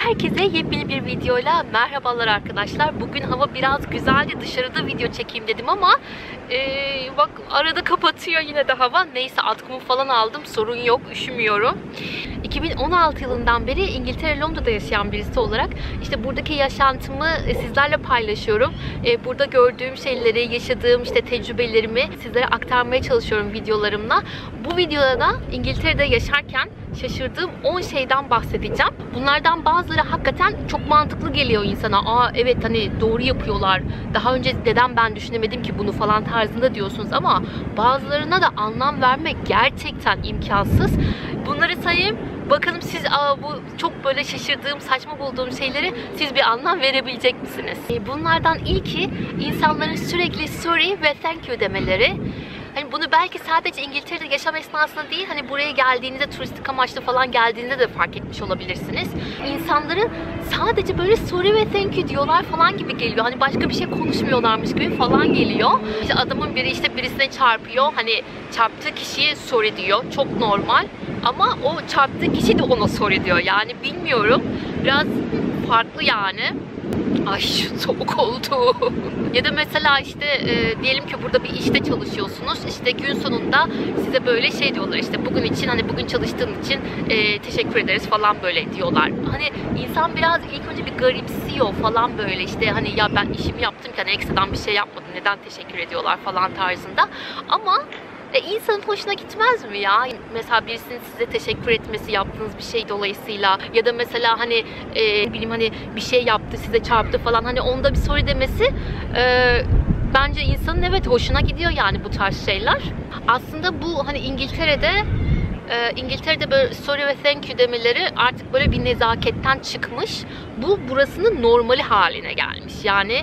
Herkese yepyeni bir videoyla merhabalar arkadaşlar. Bugün hava biraz güzeldi. Dışarıda video çekeyim dedim ama bak arada kapatıyor yine de hava. Neyse atkımı falan aldım. Sorun yok. Üşümüyorum. 2016 yılından beri İngiltere Londra'da yaşayan birisi olarak işte buradaki yaşantımı sizlerle paylaşıyorum. Burada gördüğüm şeyleri, yaşadığım işte tecrübelerimi sizlere aktarmaya çalışıyorum videolarımla. Bu videoda da İngiltere'de yaşarken şaşırdığım 10 şeyden bahsedeceğim. Bunlardan bazıları hakikaten çok mantıklı geliyor insana. Aa evet hani doğru yapıyorlar. Daha önce neden ben düşünemedim ki bunu falan tarzında diyorsunuz ama bazılarına da anlam vermek gerçekten imkansız. Bunları sayayım. Bakalım siz bu çok böyle şaşırdığım, saçma bulduğum şeyleri siz bir anlam verebilecek misiniz? Bunlardan ilki insanların sürekli sorry ve thank you demeleri. Hani bunu belki sadece İngiltere'de yaşam esnasında değil, hani buraya geldiğinizde, turistik amaçlı falan geldiğinizde de fark etmiş olabilirsiniz. İnsanların sadece böyle sorry ve thank you diyorlar falan gibi geliyor. Hani başka bir şey konuşmuyorlarmış gibi falan geliyor. İşte adamın biri işte birisine çarpıyor. Hani çarptığı kişiye sorry diyor. Çok normal. Ama o çarptığı kişi de ona sorry diyor. Yani bilmiyorum. Biraz farklı yani. Ay soğuk oldu. Ya da mesela işte diyelim ki burada bir işte çalışıyorsunuz. İşte gün sonunda size böyle şey diyorlar, işte bugün için, hani bugün çalıştığın için teşekkür ederiz falan böyle diyorlar. Hani insan biraz ilk önce bir garipsiyor falan böyle, işte hani ya ben işimi yaptım ki hani ekstradan bir şey yapmadım, neden teşekkür ediyorlar falan tarzında. Ama insanın hoşuna gitmez mi ya? Mesela birisinin size teşekkür etmesi yaptığınız bir şey dolayısıyla, ya da mesela hani bileyim hani bir şey yaptı, size çarptı falan, hani onda bir sorry demesi bence insanın evet hoşuna gidiyor yani bu tarz şeyler. Aslında bu hani İngiltere'de böyle sorry ve thank you demeleri artık böyle bir nezaketten çıkmış. Burasının normali haline gelmiş. Yani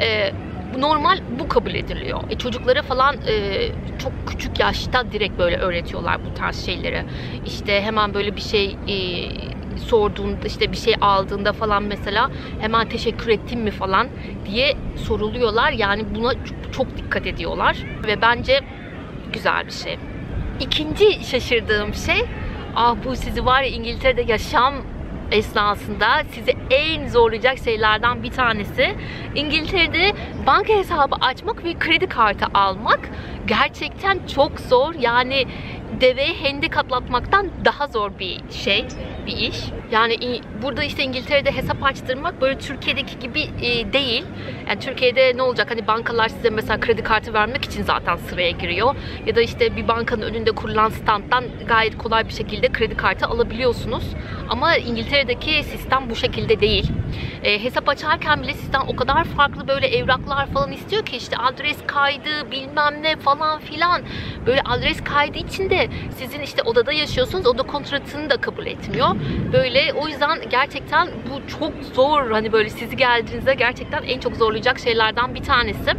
normal, bu kabul ediliyor. Çocuklara falan çok küçük yaşta direkt böyle öğretiyorlar bu tarz şeyleri. İşte hemen böyle bir şey sorduğunda, işte bir şey aldığında falan mesela hemen teşekkür ettin mi falan diye soruluyorlar. Yani buna çok dikkat ediyorlar ve bence güzel bir şey. İkinci şaşırdığım şey, bu sizi var ya İngiltere'de yaşam esnasında sizi en zorlayacak şeylerden bir tanesi. İngiltere'de banka hesabı açmak ve kredi kartı almak gerçekten çok zor. Yani deveye hendek atlatmaktan daha zor bir şey, bir iş. Yani burada işte İngiltere'de hesap açtırmak böyle Türkiye'deki gibi değil. Yani Türkiye'de ne olacak? Hani bankalar size mesela kredi kartı vermek için zaten sıraya giriyor. Ya da işte bir bankanın önünde kurulan standtan gayet kolay bir şekilde kredi kartı alabiliyorsunuz. Ama İngiltere'deki sistem bu şekilde değil. Hesap açarken bile sizden o kadar farklı böyle evraklar falan istiyor ki, işte adres kaydı bilmem ne falan filan. Böyle adres kaydı için de sizin işte odada yaşıyorsunuz, oda kontratını da kabul etmiyor. Böyle o yüzden gerçekten bu çok zor. Hani böyle sizi geldiğinizde gerçekten en çok zorlayacak şeylerden bir tanesi.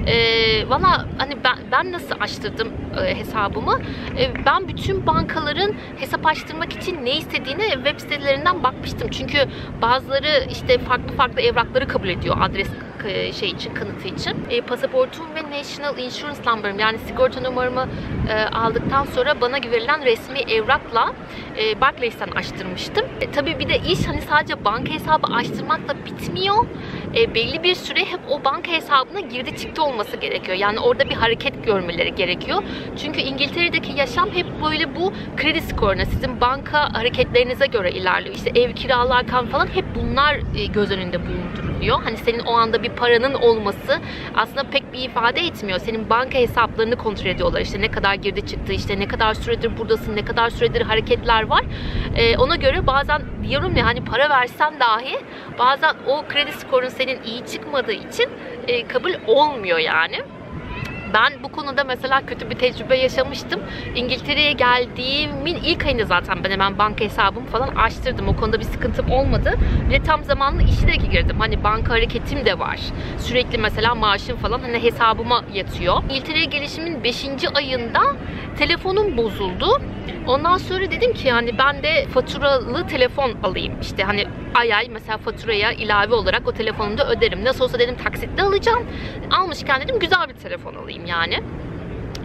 Valla hani ben nasıl açtırdım hesabımı? Ben bütün bankaların hesap açtırmak için ne istediğine web sitelerinden bakmıştım. Çünkü bazıları işte farklı evrakları kabul ediyor adres şey için, kanıtı için. Pasaportum ve National Insurance Number'ım, yani sigorta numaramı aldıktan sonra bana verilen resmi evrakla Barclays'ten açtırmıştım. Tabii bir de iş hani sadece banka hesabı açtırmakla bitmiyor. Belli bir süre hep o banka hesabına girdi çıktı olması gerekiyor. Yani orada bir hareket görmeleri gerekiyor. Çünkü İngiltere'deki yaşam hep böyle bu kredi skoruna, sizin banka hareketlerinize göre ilerliyor. İşte ev kiralarken falan hep bunlar göz önünde bulunduruluyor. Hani senin o anda bir paranın olması aslında pek bir ifade etmiyor. Senin banka hesaplarını kontrol ediyorlar. İşte ne kadar girdi çıktı, işte ne kadar süredir buradasın, ne kadar süredir hareketler var. Ona göre bazen diyorum ya, hani para versen dahi bazen o kredi skorun senin iyi çıkmadığı için kabul olmuyor yani. Ben bu konuda mesela kötü bir tecrübe yaşamıştım. İngiltere'ye geldiğimin ilk ayında zaten ben hemen banka hesabımı falan açtırdım. O konuda bir sıkıntım olmadı. Ve tam zamanlı işe de girdim. Hani banka hareketim de var. Sürekli mesela maaşım falan hani hesabıma yatıyor. İngiltere'ye gelişimin 5. ayında telefonum bozuldu. Ondan sonra dedim ki yani ben de faturalı telefon alayım. İşte hani ay mesela faturaya ilave olarak o telefonu da öderim. Nasıl olsa dedim taksitle alacağım. Almışken dedim güzel bir telefon alayım yani.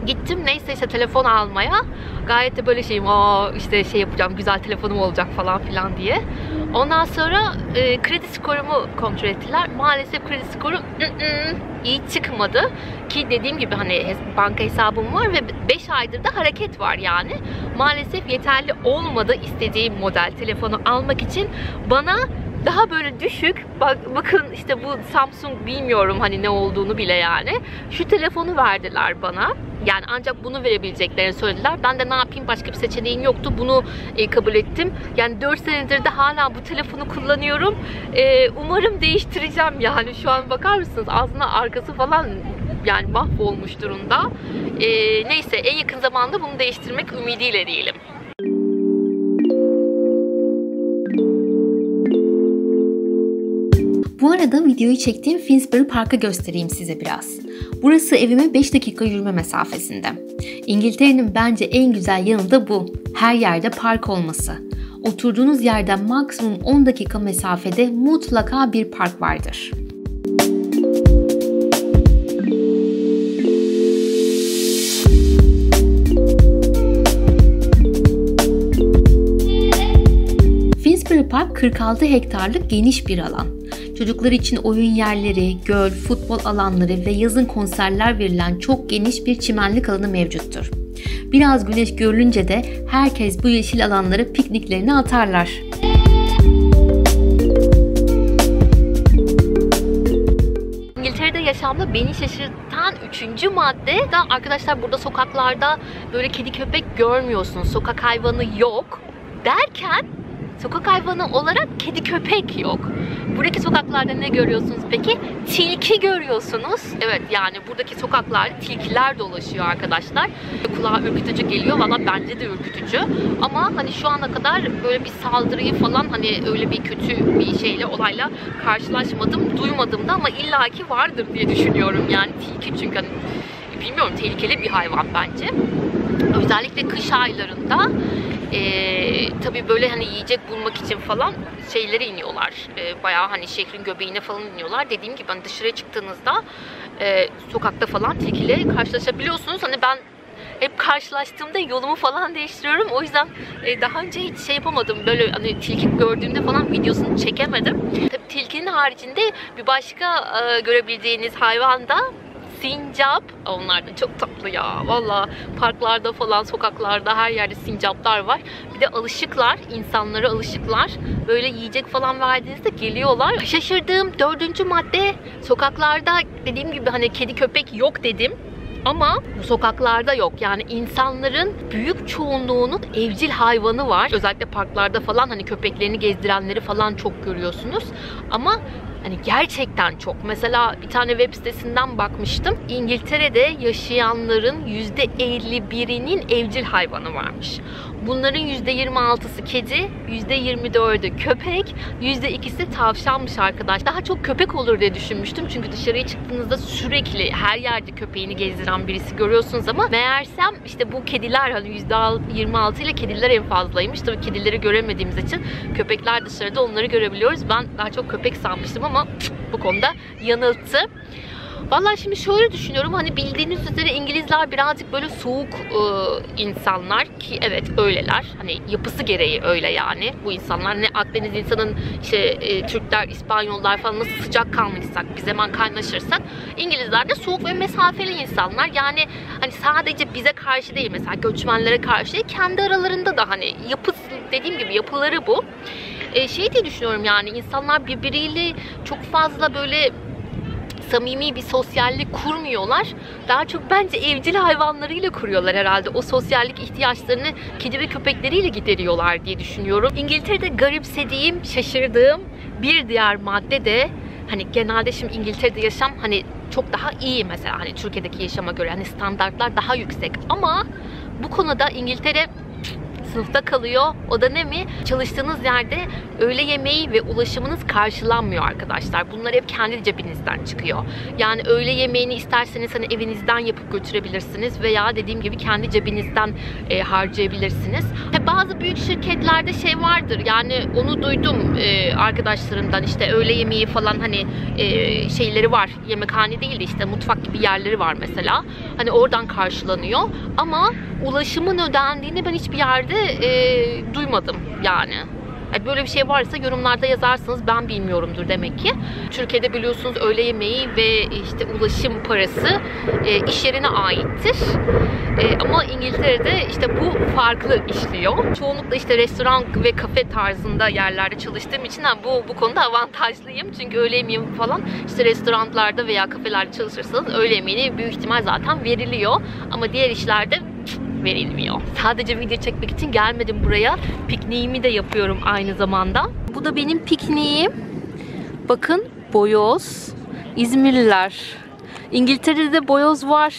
Gittim neyse işte telefon almaya. Gayet de böyle şeyim, işte şey yapacağım, güzel telefonum olacak falan filan diye. Ondan sonra kredi skorumu kontrol ettiler. Maalesef kredi skorum iyi çıkmadı. Ki dediğim gibi hani banka hesabım var ve 5 aydır da hareket var yani. Maalesef yeterli olmadı istediğim model telefonu almak için. Bana daha böyle düşük, bakın işte bu Samsung, bilmiyorum hani ne olduğunu bile yani. Şu telefonu verdiler bana. Yani ancak bunu verebileceklerini söylediler. Ben de ne yapayım, başka bir seçeneğim yoktu. Bunu kabul ettim. Yani 4 senedir de hala bu telefonu kullanıyorum. Umarım değiştireceğim yani. Şu an bakar mısınız? Ağzına arkası falan yani mahvolmuş durumda. Neyse en yakın zamanda bunu değiştirmek ümidiyle diyelim. Bu arada videoyu çektiğim Finsbury Park'ı göstereyim size biraz. Burası evime 5 dakika yürüme mesafesinde. İngiltere'nin bence en güzel yanı da bu. Her yerde park olması. Oturduğunuz yerden maksimum 10 dakika mesafede mutlaka bir park vardır. Finsbury Park 46 hektarlık geniş bir alan. Çocuklar için oyun yerleri, göl, futbol alanları ve yazın konserler verilen çok geniş bir çimenlik alanı mevcuttur. Biraz güneş görülünce de herkes bu yeşil alanlara pikniklerini atarlar. İngiltere'de yaşamda beni şaşırtan 3. madde da arkadaşlar, burada sokaklarda böyle kedi köpek görmüyorsunuz. Sokak hayvanı yok derken sokak hayvanı olarak kedi köpek yok. Buradaki sokaklarda ne görüyorsunuz peki? Tilki görüyorsunuz. Evet, yani buradaki sokaklarda tilkiler dolaşıyor arkadaşlar. Kulağa ürkütücü geliyor. Valla bence de ürkütücü. Ama hani şu ana kadar böyle bir saldırıyı falan, hani öyle bir kötü bir şeyle, olayla karşılaşmadım, duymadım da, ama illaki vardır diye düşünüyorum. Yani tilki çünkü hani, bilmiyorum, tehlikeli bir hayvan bence. Özellikle kış aylarında tabii böyle hani yiyecek bulmak için falan şeylere iniyorlar. Bayağı hani şehrin göbeğine falan iniyorlar. Dediğim gibi hani dışarıya çıktığınızda sokakta falan tilkiyle karşılaşabiliyorsunuz. Hani ben hep karşılaştığımda yolumu falan değiştiriyorum. O yüzden daha önce hiç şey yapamadım. Böyle hani tilki gördüğümde falan videosunu çekemedim. Tabii tilkinin haricinde bir başka görebileceğiniz hayvan da sincap. Onlar da çok tatlı ya. Valla parklarda falan, sokaklarda, her yerde sincaplar var. Bir de alışıklar, insanlara alışıklar. Böyle yiyecek falan verdiğinizde geliyorlar. Şaşırdığım 4. madde, sokaklarda dediğim gibi hani kedi köpek yok dedim. Ama bu sokaklarda yok. Yani insanların büyük çoğunluğunun evcil hayvanı var. Özellikle parklarda falan hani köpeklerini gezdirenleri falan çok görüyorsunuz. Ama hani gerçekten çok. Mesela bir tane web sitesinden bakmıştım. İngiltere'de yaşayanların %51'inin evcil hayvanı varmış. Bunların %26'sı kedi, %24'ü köpek, %2'si tavşanmış arkadaş. Daha çok köpek olur diye düşünmüştüm. Çünkü dışarıya çıktığınızda sürekli her yerde köpeğini gezdiren birisi görüyorsunuz, ama meğersem işte bu kediler, hani %26 ile kediler en fazlaymış. Tabii kedileri göremediğimiz için köpekler dışarıda, onları görebiliyoruz. Ben daha çok köpek sanmıştım ama bu konuda yanılttı. Vallahi şimdi şöyle düşünüyorum, hani bildiğiniz üzere İngilizler birazcık böyle soğuk insanlar, ki evet öyleler. Hani yapısı gereği öyle yani. Bu insanlar, ne Akdeniz insanın işte Türkler, İspanyollar falan nasıl sıcakkanlıysak, biz hemen kaynaşırsak, İngilizler de soğuk ve mesafeli insanlar. Yani hani sadece bize karşı değil, mesela göçmenlere karşı değil, kendi aralarında da hani yapısı, dediğim gibi yapıları bu. Şey diye düşünüyorum, yani insanlar birbiriyle çok fazla böyle samimi bir sosyallik kurmuyorlar. Daha çok bence evcil hayvanlarıyla kuruyorlar herhalde. O sosyallik ihtiyaçlarını kedi ve köpekleriyle gideriyorlar diye düşünüyorum. İngiltere'de garipsediğim, şaşırdığım bir diğer madde de hani genelde şimdi İngiltere'de yaşam hani çok daha iyi, mesela hani Türkiye'deki yaşama göre hani standartlar daha yüksek, ama bu konuda İngiltere sınıfta kalıyor. O da ne mi? Çalıştığınız yerde öğle yemeği ve ulaşımınız karşılanmıyor arkadaşlar. Bunlar hep kendi cebinizden çıkıyor. Yani öğle yemeğini isterseniz hani evinizden yapıp götürebilirsiniz veya dediğim gibi kendi cebinizden harcayabilirsiniz. Bazı büyük şirketlerde şey vardır. Yani onu duydum arkadaşlarımdan, işte öğle yemeği falan hani şeyleri var. Yemekhane değil de işte mutfak gibi yerleri var mesela. Hani oradan karşılanıyor. Ama ulaşımın ödendiğini ben hiçbir yerde duymadım yani. Böyle bir şey varsa yorumlarda yazarsınız, ben bilmiyorumdur demek ki. Türkiye'de biliyorsunuz öğle yemeği ve işte ulaşım parası iş yerine aittir. Ama İngiltere'de işte bu farklı işliyor. Çoğunlukla işte restoran ve kafe tarzında yerlerde çalıştığım için bu konuda avantajlıyım. Çünkü öğle yemeği falan işte restoranlarda veya kafelerde çalışırsanız öğle yemeğini büyük ihtimal zaten veriliyor. Ama diğer işlerde verilmiyor. Sadece video çekmek için gelmedim buraya. Pikniğimi de yapıyorum aynı zamanda. Bu da benim pikniğim. Bakın, boyoz. İzmirliler. İngiltere'de boyoz var.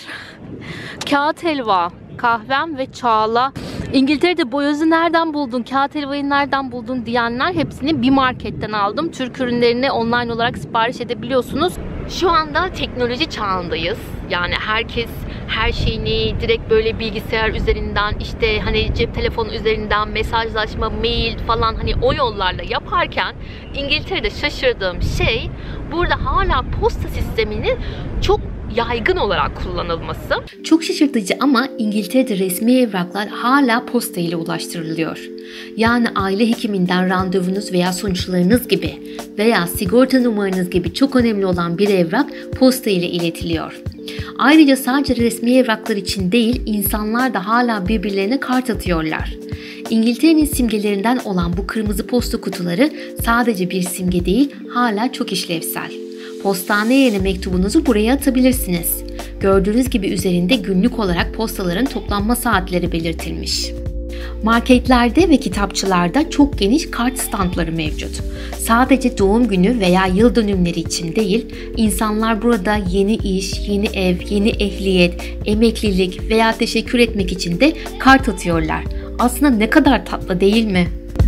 Kağıt helva, kahvem ve çağla. İngiltere'de boyozu nereden buldun, kağıt helvayı nereden buldun diyenler, hepsini bir marketten aldım. Türk ürünlerini online olarak sipariş edebiliyorsunuz. Şu anda teknoloji çağındayız. Yani herkes her şeyini direkt böyle bilgisayar üzerinden, işte hani cep telefonu üzerinden mesajlaşma, mail falan hani o yollarla yaparken İngiltere'de şaşırdığım şey burada hala posta sisteminin çok yaygın olarak kullanılması. Çok şaşırtıcı ama İngiltere'de resmi evraklar hala posta ile ulaştırılıyor. Yani aile hekiminden randevunuz veya sonuçlarınız gibi veya sigorta numaranız gibi çok önemli olan bir evrak posta ile iletiliyor. Ayrıca sadece resmi evraklar için değil, insanlar da hala birbirlerine kart atıyorlar. İngiltere'nin simgelerinden olan bu kırmızı posta kutuları sadece bir simge değil, hala çok işlevsel. Postane yerine mektubunuzu buraya atabilirsiniz. Gördüğünüz gibi üzerinde günlük olarak postaların toplanma saatleri belirtilmiş. Marketlerde ve kitapçılarda çok geniş kart standları mevcut. Sadece doğum günü veya yıl dönümleri için değil, insanlar burada yeni iş, yeni ev, yeni ehliyet, emeklilik veya teşekkür etmek için de kart atıyorlar. Aslında ne kadar tatlı, değil mi?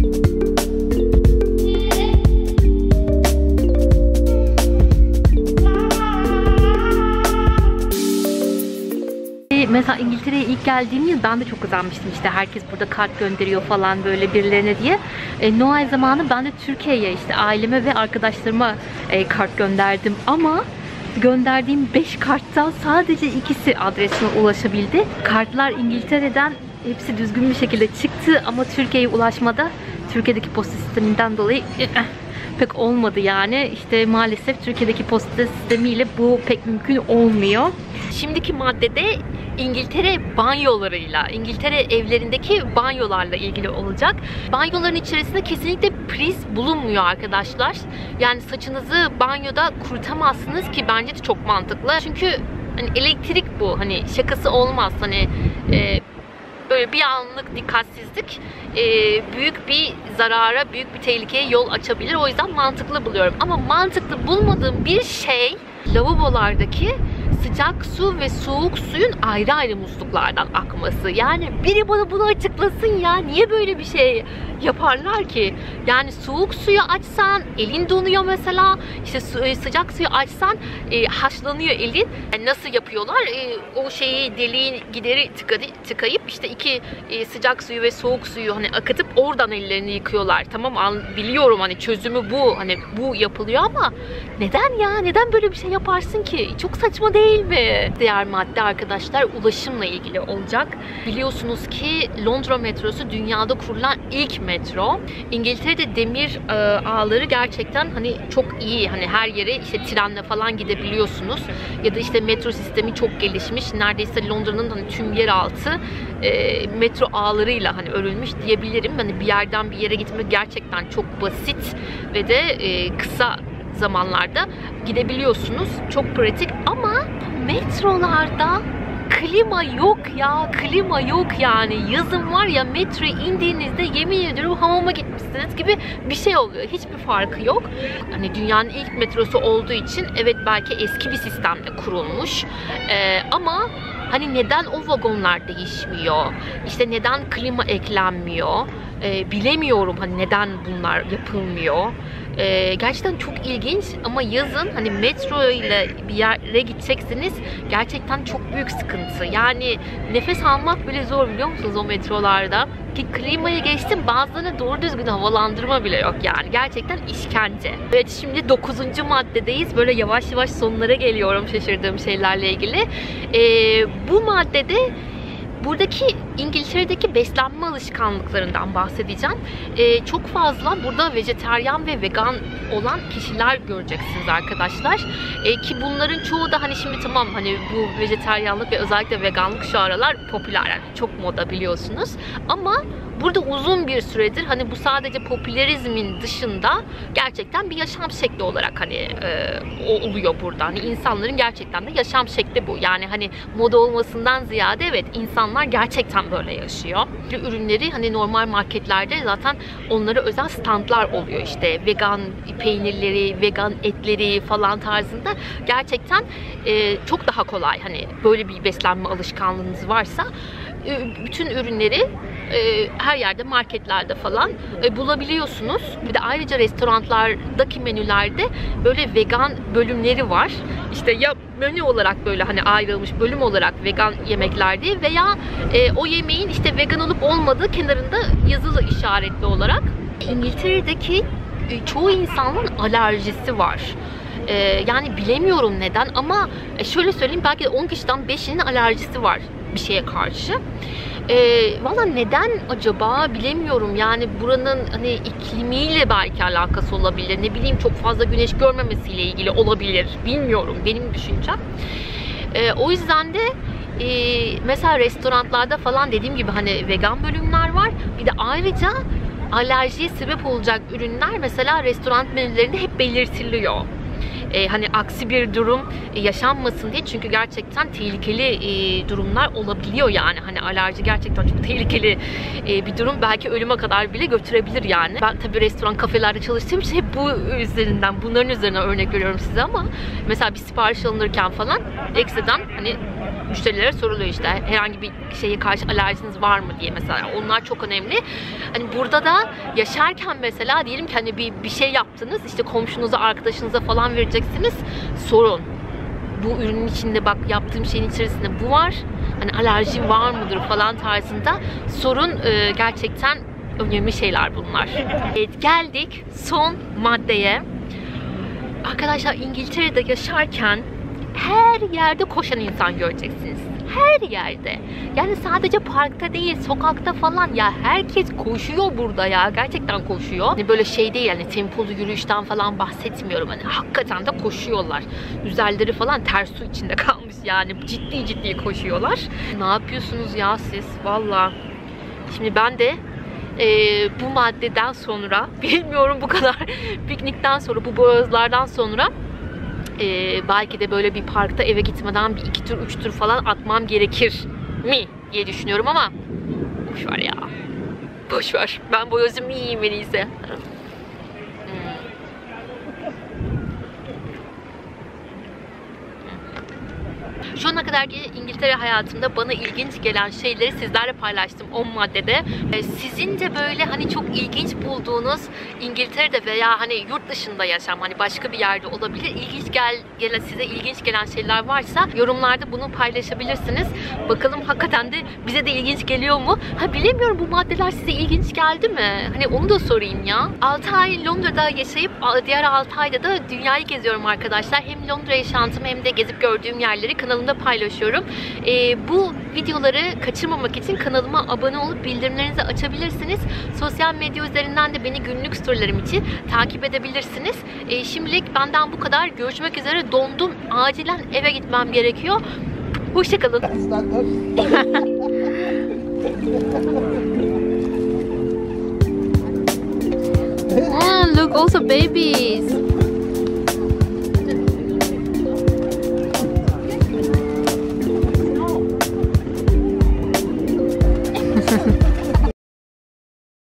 Mesela İngiltere'ye ilk geldiğim yıl ben de çok özenmiştim, işte herkes burada kart gönderiyor falan böyle birilerine diye. Noel zamanı ben de Türkiye'ye işte aileme ve arkadaşlarıma kart gönderdim ama gönderdiğim 5 karttan sadece ikisi adresime ulaşabildi. Kartlar İngiltere'den hepsi düzgün bir şekilde çıktı ama Türkiye'ye ulaşmada Türkiye'deki posta sisteminden dolayı pek olmadı yani. İşte maalesef Türkiye'deki posta sistemiyle bu pek mümkün olmuyor. Şimdiki maddede İngiltere banyolarıyla, İngiltere evlerindeki banyolarla ilgili olacak. Banyoların içerisinde kesinlikle priz bulunmuyor arkadaşlar. Yani saçınızı banyoda kurutamazsınız ki bence de çok mantıklı. Çünkü hani elektrik bu, hani şakası olmaz. Hani böyle bir anlık dikkatsizlik büyük bir zarara, büyük bir tehlikeye yol açabilir. O yüzden mantıklı buluyorum. Ama mantıklı bulmadığım bir şey lavabolardaki sıcak su ve soğuk suyun ayrı ayrı musluklardan akması. Yani biri bana bunu açıklasın ya. Niye böyle bir şey yaparlar ki? Yani soğuk suyu açsan elin donuyor mesela. İşte sıcak suyu açsan haşlanıyor elin. Yani nasıl yapıyorlar? O şeyi, deliğin gideri tıkayıp işte iki sıcak suyu ve soğuk suyu hani akıtıp oradan ellerini yıkıyorlar. Tamam, biliyorum hani çözümü bu. Hani bu yapılıyor ama neden ya? Neden böyle bir şey yaparsın ki? Çok saçma değil mi? Diğer madde arkadaşlar ulaşımla ilgili olacak. Biliyorsunuz ki Londra metrosu dünyada kurulan ilk metro. İngiltere'de demir ağları gerçekten hani çok iyi. Hani her yere işte trenle falan gidebiliyorsunuz. Ya da işte metro sistemi çok gelişmiş. Neredeyse Londra'nın hani tüm yeraltı metro ağlarıyla hani örülmüş diyebilirim. Hani bir yerden bir yere gitmek gerçekten çok basit ve de kısa zamanlarda gidebiliyorsunuz. Çok pratik ama metrolarda klima yok ya. Klima yok yani. Yazın var ya, metroya indiğinizde yemin ediyorum hamama gitmişsiniz gibi bir şey oluyor. Hiçbir farkı yok. Hani dünyanın ilk metrosu olduğu için evet belki eski bir sistemde kurulmuş. Ama Hani neden o vagonlar değişmiyor? İşte neden klima eklenmiyor? Bilemiyorum hani neden bunlar yapılmıyor. Gerçekten çok ilginç ama yazın hani metro ile bir yere gideceksiniz, gerçekten çok büyük sıkıntı. Yani nefes almak bile zor, biliyor musunuz o metrolarda? Ki klimayı geçtim, bazılarına doğru düzgün havalandırma bile yok yani. Gerçekten işkence. Evet, şimdi 9. maddedeyiz. Böyle yavaş yavaş sonlara geliyorum şaşırdığım şeylerle ilgili. Bu maddede buradaki İngiltere'deki beslenme alışkanlıklarından bahsedeceğim. Çok fazla burada vejetaryen ve vegan olan kişiler göreceksiniz arkadaşlar. Ki bunların çoğu da hani şimdi tamam hani bu vejetaryenlik ve özellikle veganlık şu aralar popüler, yani çok moda biliyorsunuz. Ama burada uzun bir süredir hani bu sadece popülerizmin dışında gerçekten bir yaşam şekli olarak hani oluyor burada. Hani insanların gerçekten de yaşam şekli bu. Yani hani moda olmasından ziyade evet, insanlar gerçekten böyle yaşıyor. Ürünleri hani normal marketlerde zaten onlara özel standlar oluyor, işte vegan peynirleri, vegan etleri falan tarzında. Gerçekten çok daha kolay, hani böyle bir beslenme alışkanlığınız varsa bütün ürünleri her yerde, marketlerde falan bulabiliyorsunuz. Bir de ayrıca restoranlardaki menülerde böyle vegan bölümleri var. İşte ya menü olarak böyle hani ayrılmış bölüm olarak vegan yemekler diye veya o yemeğin işte vegan olup olmadığı kenarında yazılı işaretli olarak. İngiltere'deki çoğu insanın alerjisi var. Yani bilemiyorum neden ama şöyle söyleyeyim, belki de 10 kişiden 5'inin alerjisi var bir şeye karşı. Valla neden acaba bilemiyorum. Yani buranın hani iklimiyle belki alakası olabilir. Ne bileyim, çok fazla güneş görmemesiyle ilgili olabilir. Bilmiyorum, benim düşüncem. O yüzden de mesela restoranlarda falan dediğim gibi hani vegan bölümler var. Bir de ayrıca alerjiye sebep olacak ürünler mesela restoran menülerinde hep belirtiliyor. Hani aksi bir durum yaşanmasın diye, çünkü gerçekten tehlikeli durumlar olabiliyor yani. Hani alerji gerçekten çok tehlikeli bir durum, belki ölüme kadar bile götürebilir yani. Ben tabii restoran, kafelerde çalıştığım için hep bunların üzerinden örnek veriyorum size, ama mesela bir sipariş alınırken falan ekstradan hani müşterilere soruluyor, işte herhangi bir şeye karşı alerjiniz var mı diye mesela. Onlar çok önemli. Hani burada da yaşarken mesela diyelim ki hani bir şey yaptınız, işte komşunuza, arkadaşınıza falan vereceksiniz, sorun. Bu ürünün içinde bak, yaptığım şeyin içerisinde bu var. Hani alerjin var mıdır falan tarzında sorun. Gerçekten önemli şeyler bunlar. Evet, geldik son maddeye. Arkadaşlar, İngiltere'de yaşarken her yerde koşan insan göreceksiniz. Her yerde. Yani sadece parkta değil, sokakta falan, ya herkes koşuyor burada ya. Gerçekten koşuyor. Hani böyle şey değil, yani tempolu yürüyüşten falan bahsetmiyorum. Hani hakikaten de koşuyorlar. Üzerleri falan ters su içinde kalmış yani. Ciddi ciddi koşuyorlar. Ne yapıyorsunuz ya siz? Valla. Şimdi ben de bu maddeden sonra, bilmiyorum, bu kadar piknikten sonra, bu boğazlardan sonra belki de böyle bir parkta eve gitmeden bir 2 tur 3 tur falan atmam gerekir mi diye düşünüyorum, ama boşver ya. Boşver. Ben boyozumu yiyeyim en iyisi. Şu ana kadarki İngiltere hayatımda bana ilginç gelen şeyleri sizlerle paylaştım 10 maddede. Sizin de böyle hani çok ilginç bulduğunuz İngiltere'de veya hani yurt dışında yaşam, hani başka bir yerde olabilir, size ilginç gelen şeyler varsa yorumlarda bunu paylaşabilirsiniz. Bakalım hakikaten de bize de ilginç geliyor mu? Bilemiyorum, bu maddeler size ilginç geldi mi? Hani onu da sorayım ya. 6 ay Londra'da yaşayıp diğer 6 ayda da dünyayı geziyorum arkadaşlar. Hem Londra yaşantımı hem de gezip gördüğüm yerleri kanalımda paylaşıyorum. Bu videoları kaçırmamak için kanalıma abone olup bildirimlerinizi açabilirsiniz. Sosyal medya üzerinden de beni günlük storylerim için takip edebilirsiniz. Şimdilik benden bu kadar. Görüşmek üzere. Dondum. Acilen eve gitmem gerekiyor. Hoşçakalın. Look, also babies.